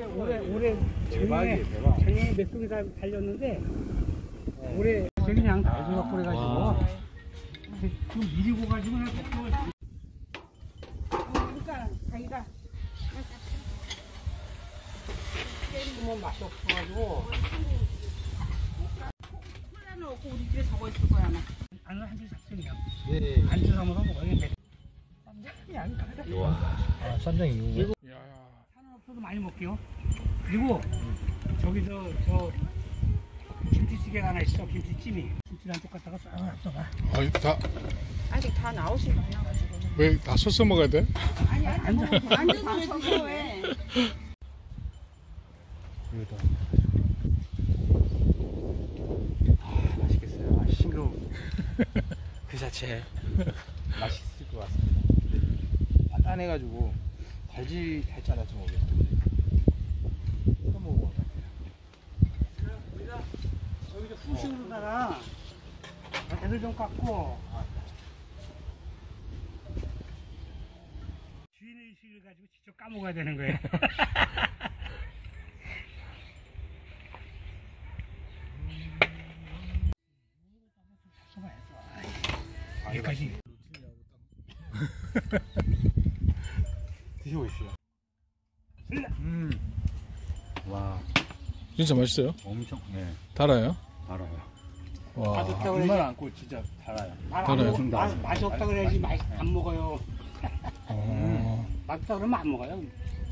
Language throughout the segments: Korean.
올해 작년에 몇 송이 달렸는데 올해 그냥 달려갖고 그래가지고 좀 미리 고가지고 그냥 걱정을. 그러니까 자기가 게임도 맛이 없어가지고 콜라는 없고 우리 집에 적어 있을 거야 아마. 안은 한줄 샀으면 네. 안주 삼아서 먹어야겠네. 쌈장이 안 가라. 와. 아, 쌈장이 이거. 산은 없어도 많이 먹게요. 그리고 저기 저 김치찌개가 하나 있어. 김치찜이. 김치를 한쪽 갖다가 써봐. 아직 다 나오시지 않아가지고. 왜 다 섞어 먹어야 돼? 아니 앉아서 왜 드셔 왜? 여기다. 아, 맛있겠어요. 아, 싱거워. 그 자체 맛있을 것 같습니다. 단단해가지고 달지 않아서 모르겠어요. 먹어. 여기서 후식으로다가 애들 좀 깎고 주인의식을 가지고 직접 까먹어야 되는 거예요. 여기까지 드셔보십시오. 와, 진짜 맛있어요? 엄청, 네, 달아요? 달아요. 와. 물만 안고 진짜 달아요. 맛이 없다 그래야지 안 먹어요. 어. 맛있다 그러면 안 먹어요.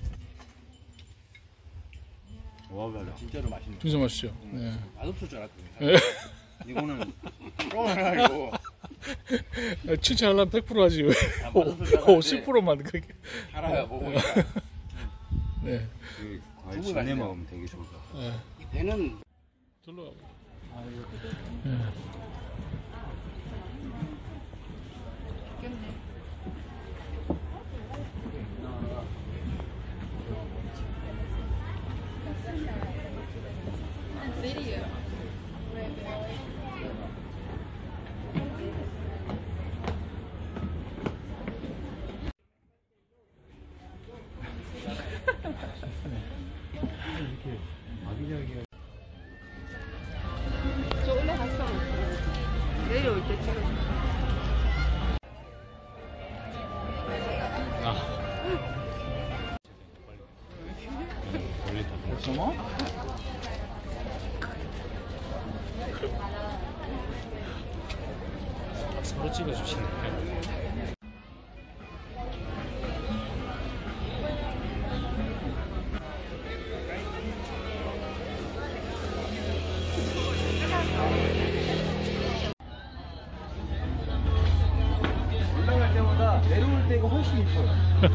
와, 맞아. 진짜로 맛있네. 진짜 맛있죠? 네. 맛없을 줄 알았더니. 네. 이거는 뻥하고 칭찬하려면 100% 하지 왜? 50%만 그렇게. 달아요, 먹으니까. 네. 과일 진내 먹으면 되게 좋을 것 같아요. 네. 이 배는 절로 가고. 저 올라갔어. 내려올 때 찍어줘. 벌써 서로 찍어주시네. 올라갈 때보다 내려올 때가 훨씬 이뻐요.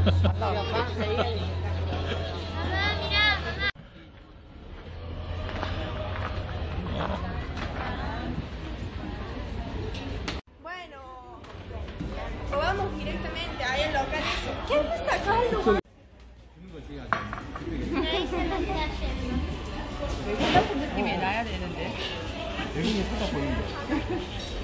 Bueno, probamos directamente ahí en locales. ¿Qué pasa acá? 외국 같은 느낌이 나야 되는데. 외국인 살짝 보이는데.